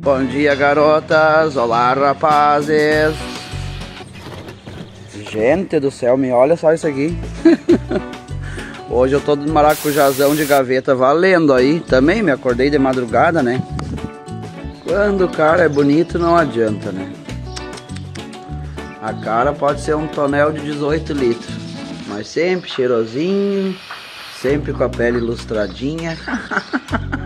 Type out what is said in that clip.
Bom dia, garotas. Olá, rapazes. Gente do céu, me olha só isso aqui. Hoje eu tô de maracujazão de gaveta valendo aí. Também me acordei de madrugada, né? Quando o cara é bonito não adianta, né? A cara pode ser um tonel de 18 litros, mas sempre cheirosinho, sempre com a pele ilustradinha.